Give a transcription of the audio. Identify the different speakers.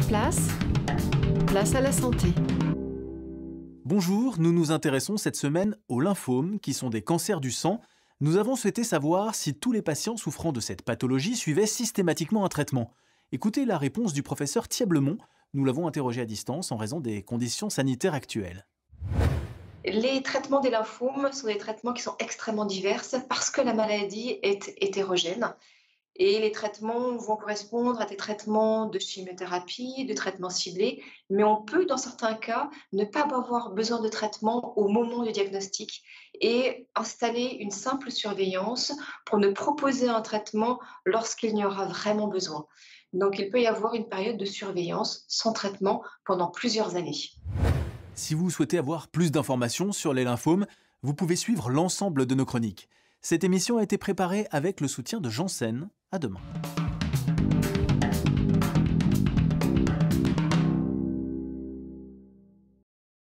Speaker 1: Place à la santé.
Speaker 2: Bonjour, nous nous intéressons cette semaine aux lymphomes, qui sont des cancers du sang. Nous avons souhaité savoir si tous les patients souffrant de cette pathologie suivaient systématiquement un traitement. Écoutez la réponse du professeur Thieblemont. Nous l'avons interrogé à distance en raison des conditions sanitaires actuelles.
Speaker 3: Les traitements des lymphomes sont des traitements qui sont extrêmement divers parce que la maladie est hétérogène. Et les traitements vont correspondre à des traitements de chimiothérapie, de traitements ciblés, mais on peut, dans certains cas, ne pas avoir besoin de traitement au moment du diagnostic et installer une simple surveillance pour ne proposer un traitement lorsqu'il n'y aura vraiment besoin. Donc, il peut y avoir une période de surveillance sans traitement pendant plusieurs années.
Speaker 2: Si vous souhaitez avoir plus d'informations sur les lymphomes, vous pouvez suivre l'ensemble de nos chroniques. Cette émission a été préparée avec le soutien de Janssen. À demain.